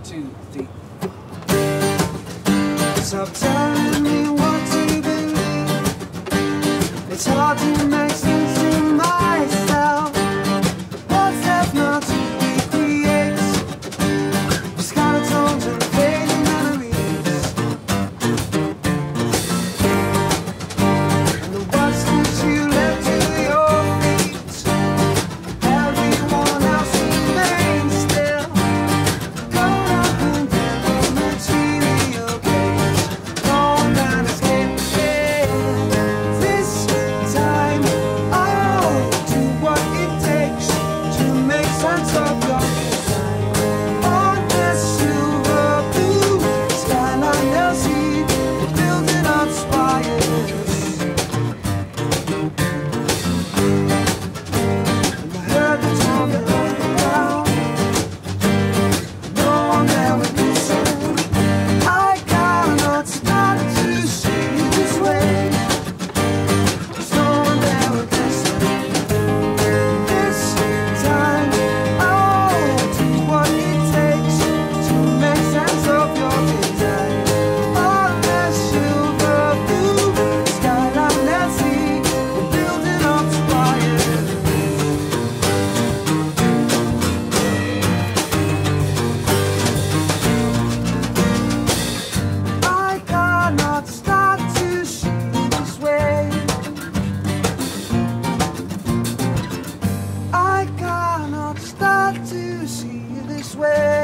2, 3. Stop telling me what to believe. It's hard to make sense to myself. What's left not to recreate? Scattered tones and fading memories. And the words that you left to your feet. Everyone else remains still. Caught up in the material gaze. No man escaped it. This time I'll do what it takes to make sense of your design. On this silver blue skyline they'll see the building of spires. And I heard the trumpet on the ground. No one there would listen. I cannot start to see this way. There's no one there would listen. This time I'll do what it takes to make sense of your design. On that silver blue skyline, let's see the building of spires. I cannot start to see this way. I cannot start to see this way.